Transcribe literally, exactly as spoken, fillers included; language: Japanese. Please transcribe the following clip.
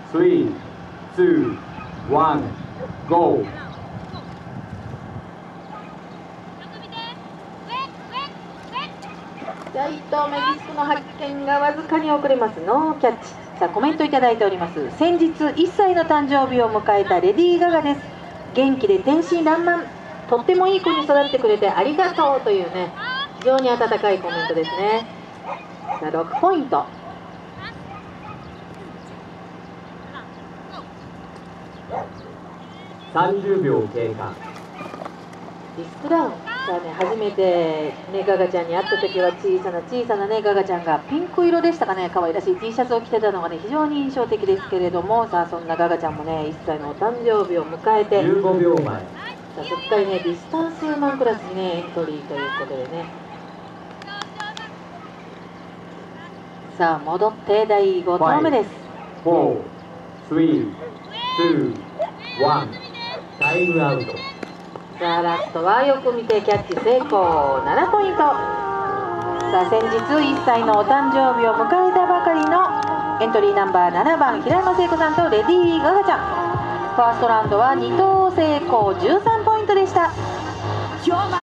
スリー、ツー、ワン、ゴー。 じゃあいっとうめリスクの発見がわずかに遅れます。ノーキャッチ。さあコメントいただいております。先日いっさいの誕生日を迎えたレディー・ガガです。元気で天真爛漫、とってもいい子に育ってくれてありがとうというね、非常に温かいコメントですね。さあろくポイント。 さんじゅうびょう経過。 リスクダウン。さあね、初めてねガガちゃんに会った時は小さな小さなねガガちゃんがピンク色でしたかね、可愛らしい T シャツを着てたのがね非常に印象的ですけれども、さあそんなガガちゃんもねいっさいのお誕生日を迎えてじゅうごびょうまえ。 さあすっかりねディスタンスウーマンクラスにねエントリーということでね、さあ戻ってだいご投目です。 よん、さん、に、ワン、タイムアウト。 さあラストはよく見てキャッチ成功、ななポイント。さあ先日いっさいのお誕生日を迎えたばかりのエントリーナンバーななばん平山聖子さんとレディー・ガガちゃん、ファーストラウンドはに投成功じゅうさんポイントでした。